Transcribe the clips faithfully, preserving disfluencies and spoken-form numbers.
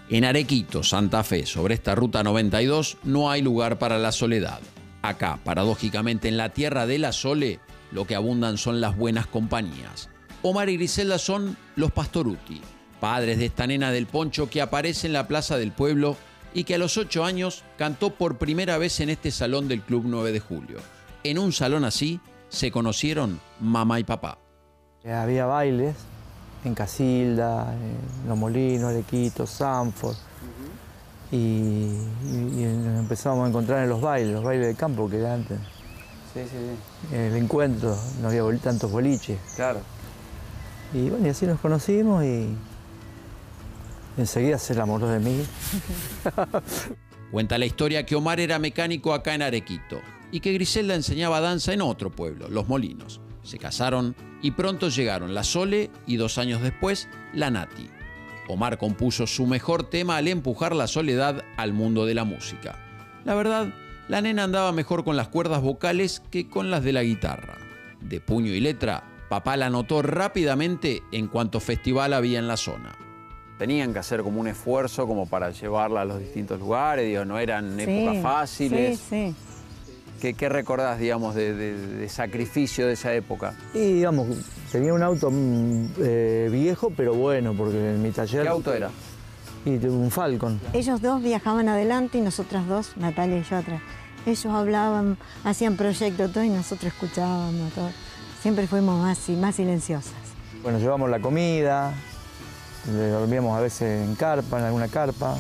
En Arequito, Santa Fe, sobre esta ruta noventa y dos, no hay lugar para la soledad. Acá, paradójicamente, en la tierra de la Sole, lo que abundan son las buenas compañías. Omar y Griselda son los Pastoruti, padres de esta nena del poncho que aparece en la plaza del pueblo y que a los ocho años cantó por primera vez en este salón del Club nueve de julio. En un salón así se conocieron mamá y papá. Había bailes en Casilda, en Los Molinos, Arequito, Sanford. Uh-huh. y, y, y nos empezamos a encontrar en los bailes, los bailes de campo que era antes. Sí, sí, sí. El encuentro, no había bol tantos boliches. Claro. Y bueno, y así nos conocimos y enseguida se enamoró de mí. Cuenta la historia que Omar era mecánico acá en Arequito y que Griselda enseñaba danza en otro pueblo, Los Molinos. Se casaron y pronto llegaron la Sole y dos años después la Nati. Omar compuso su mejor tema al empujar la soledad al mundo de la música. La verdad, la nena andaba mejor con las cuerdas vocales que con las de la guitarra. De puño y letra, papá la notó rápidamente en cuanto festival había en la zona. Tenían que hacer como un esfuerzo como para llevarla a los distintos lugares, digo, no eran sí, épocas fáciles. Sí, sí. ¿Qué, qué recordás, digamos, de, de, de sacrificio de esa época? Y, digamos, tenía un auto eh, viejo, pero bueno, porque en mi taller... ¿Qué auto era? Y un Falcon. Ellos dos viajaban adelante y nosotras dos, Natalia y yo atrás. Ellos hablaban, hacían proyectos, todo, y nosotros escuchábamos todo. Siempre fuimos más, más silenciosas. Bueno, llevamos la comida, dormíamos a veces en carpa, en alguna carpa.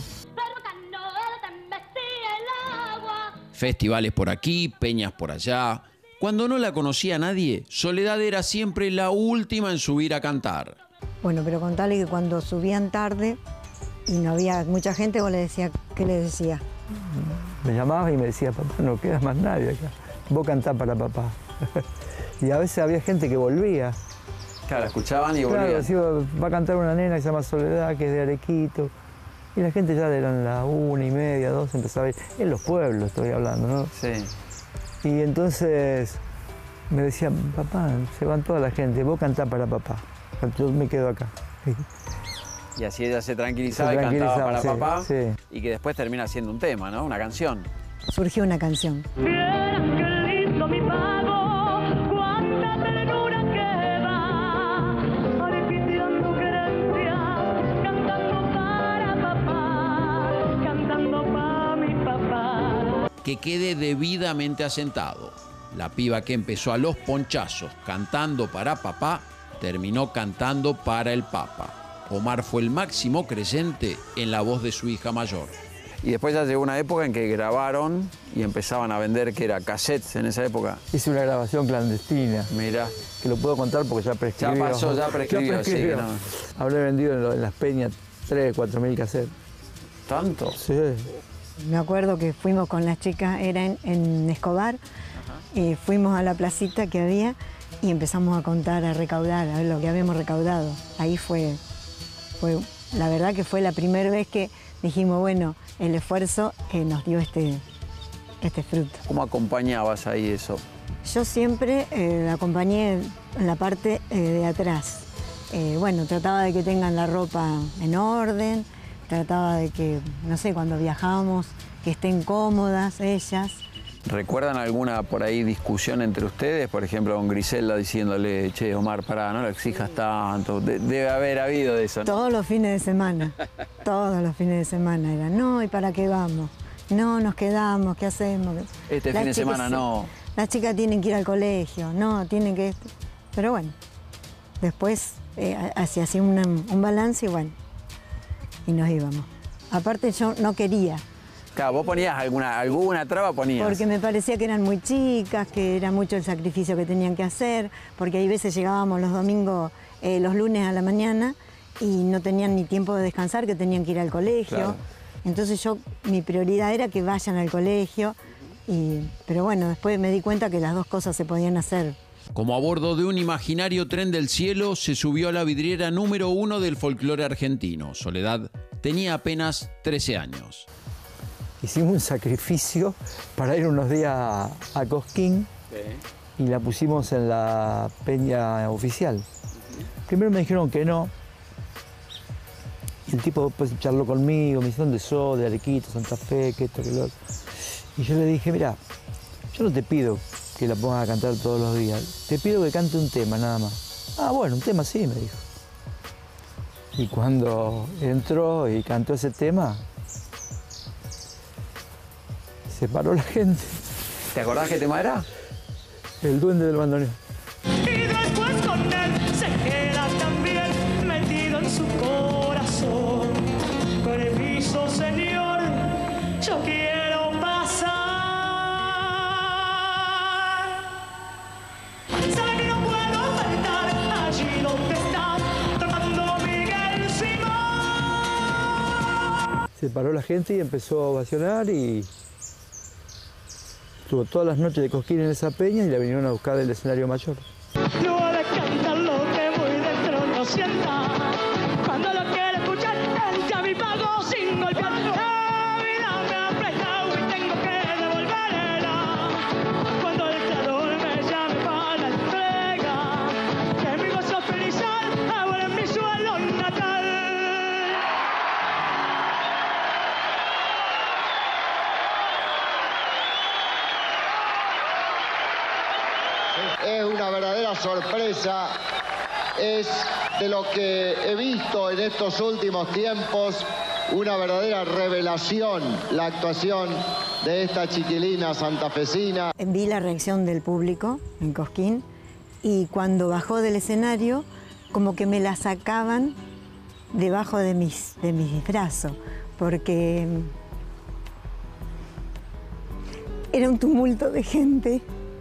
Festivales por aquí, peñas por allá. Cuando no la conocía nadie, Soledad era siempre la última en subir a cantar. Bueno, pero contale que cuando subían tarde y no había mucha gente, vos le decías, ¿qué le decías? Me llamaba y me decía, papá, no queda más nadie acá. Vos cantás para papá. Y a veces había gente que volvía. Claro, escuchaban y volvían. Claro, decía, va a cantar una nena que se llama Soledad, que es de Arequito. Y la gente ya eran las una y media, dos, empezaba a ir. En los pueblos estoy hablando, ¿no? Sí. Y entonces me decían, papá, se van toda la gente, vos cantás para papá. Yo me quedo acá. Y así ella se tranquilizaba, se y cantaba para sí, papá. Sí. Y que después termina siendo un tema, ¿no? Una canción. Surgió una canción. Que quede debidamente asentado. La piba que empezó a los ponchazos cantando para papá, terminó cantando para el papa. Omar fue el máximo creyente en la voz de su hija mayor. Y después ya llegó una época en que grabaron y empezaban a vender, que era cassettes en esa época. Hice una grabación clandestina. Mirá. Que lo puedo contar porque ya prescribió. Ya pasó, ya prescribió, ya prescribió. Sí, no. Habré vendido en, lo, en las peñas tres, cuatro mil cassettes. ¿Tanto? Sí. Me acuerdo que fuimos con las chicas, era en, en Escobar, ajá, y fuimos a la placita que había y empezamos a contar, a recaudar, a ver lo que habíamos recaudado. Ahí fue, fue la verdad que fue la primera vez que dijimos, bueno, el esfuerzo eh, nos dio este, este fruto. ¿Cómo acompañabas ahí eso? Yo siempre eh, acompañé en la parte eh, de atrás. Eh, bueno, trataba de que tengan la ropa en orden, trataba de que, no sé, cuando viajábamos, que estén cómodas ellas. ¿Recuerdan alguna por ahí discusión entre ustedes? Por ejemplo, con Griselda diciéndole, che, Omar, pará, no lo exijas tanto. De debe haber habido de eso, ¿no? Todos los fines de semana, todos los fines de semana eran, no, ¿y para qué vamos? No, nos quedamos, ¿qué hacemos? Este Las fin de semana no. Las chicas tienen que ir al colegio, no, tienen que... Pero bueno, después eh, hacía así un, un balance y bueno, y nos íbamos. Aparte yo no quería. Claro, vos ponías alguna, alguna traba, ponías. Porque me parecía que eran muy chicas, que era mucho el sacrificio que tenían que hacer, porque hay veces llegábamos los domingos, eh, los lunes a la mañana y no tenían ni tiempo de descansar, que tenían que ir al colegio. Claro. Entonces yo, mi prioridad era que vayan al colegio, y, pero bueno, después me di cuenta que las dos cosas se podían hacer. Como a bordo de un imaginario tren del cielo, se subió a la vidriera número uno del folclore argentino. Soledad tenía apenas trece años. Hicimos un sacrificio para ir unos días a, a Cosquín, sí, y la pusimos en la peña oficial. Uh-huh. Primero me dijeron que no, Y el tipo después charló conmigo, me dice, ¿dónde sos? De Arequito, Santa Fe, que esto, que lo otro. Y yo le dije, mira, yo no te pido que la pongas a cantar todos los días, te pido que cante un tema nada más. Ah, bueno, un tema sí, me dijo. Y cuando entró y cantó ese tema, se paró la gente. ¿Te acordás qué tema era? El duende del bandoneón. Y después con él se queda también metido en su corazón. Permiso, señor, yo quiero pasar. Sabe que no puedo faltar allí donde está tocando Miguel Simón. Se paró la gente y empezó a ovacionar y estuvo todas las noches de Cosquín en esa peña y la vinieron a buscar del escenario mayor. No ha de cantar lo que muy dentro no sienta. Cuando lo quiere escuchar, él ya me pagó sin golpear. La vida me ha prestado y tengo que devolverla. Cuando el creador me llame para la entrega, que mi gozo felizal ahora en mi suelo natal. Es una verdadera sorpresa, es de lo que he visto en estos últimos tiempos, una verdadera revelación la actuación de esta chiquilina santafesina. Vi la reacción del público en Cosquín y cuando bajó del escenario, como que me la sacaban debajo de mis, de mis brazos, porque era un tumulto de gente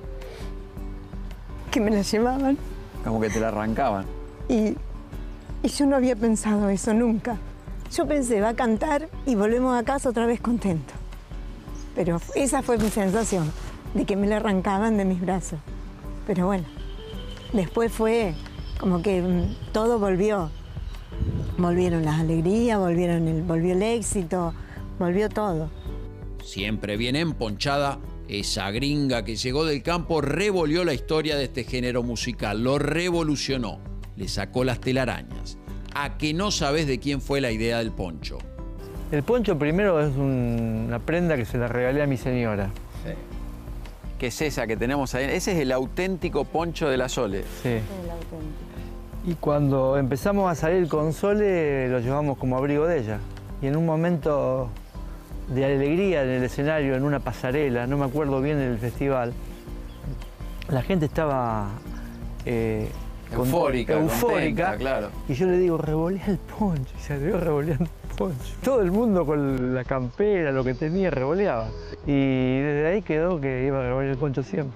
que me la llevaban. Como que te la arrancaban. Y, y yo no había pensado eso nunca. Yo pensé, va a cantar y volvemos a casa otra vez contento. Pero esa fue mi sensación, de que me la arrancaban de mis brazos. Pero bueno, después fue como que mm, todo volvió. Volvieron las alegrías, volvieron el, volvió el éxito, volvió todo. Siempre bien emponchada, esa gringa que llegó del campo revolvió la historia de este género musical, lo revolucionó, le sacó las telarañas. ¿A que no sabes de quién fue la idea del poncho? El poncho primero es un- una prenda que se la regalé a mi señora. Sí. ¿Qué es esa que tenemos ahí? Ese es el auténtico poncho de la Sole. Sí. Y cuando empezamos a salir con Sole, lo llevamos como abrigo de ella. Y en un momento de alegría en el escenario, en una pasarela, no me acuerdo bien del festival, la gente estaba eh, con- Eufórica, eufórica, contenta, claro. y yo le digo, revolea el poncho, y se vio revoleando el poncho. Todo el mundo con la campera, lo que tenía, revoleaba. Y desde ahí quedó que iba a revolear el poncho siempre.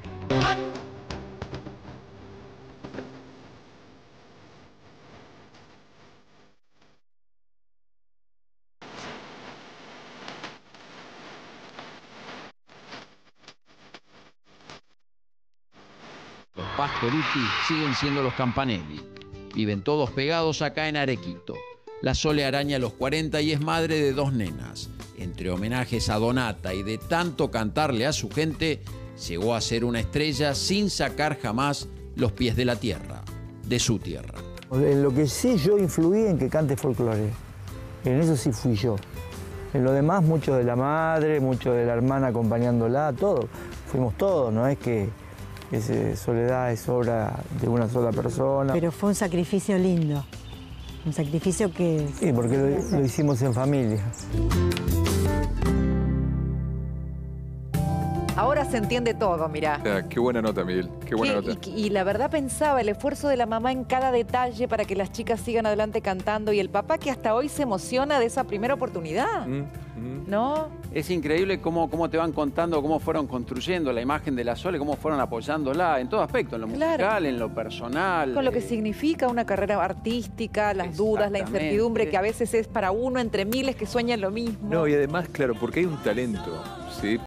Los Pastoriti siguen siendo los Campanelli. Viven todos pegados acá en Arequito. La Sole araña los cuarenta y es madre de dos nenas. Entre homenajes a Donata y de tanto cantarle a su gente, llegó a ser una estrella sin sacar jamás los pies de la tierra, de su tierra. En lo que sí yo influí en que cante folclore. En eso sí fui yo. En lo demás, mucho de la madre, mucho de la hermana acompañándola, todo. Fuimos todos, no es que ese Soledad es obra de una sola persona. Pero fue un sacrificio lindo, un sacrificio que... Sí, porque lo, lo hicimos en familia. Ahora se entiende todo, mirá. Ah, qué buena nota, Miguel. Qué buena Qué- nota. y, y la verdad pensaba el esfuerzo de la mamá en cada detalle para que las chicas sigan adelante cantando y el papá que hasta hoy se emociona de esa primera oportunidad, Mm, mm. ¿no? Es increíble cómo, cómo te van contando, cómo fueron construyendo la imagen de la Sole, cómo fueron apoyándola en todo aspecto, en lo Claro. musical, en lo personal. Con lo que eh, significa una carrera artística, las dudas, la Exactamente. incertidumbre que a veces es para uno entre miles que sueñan lo mismo. No, y además, claro, porque hay un talento, ¿sí?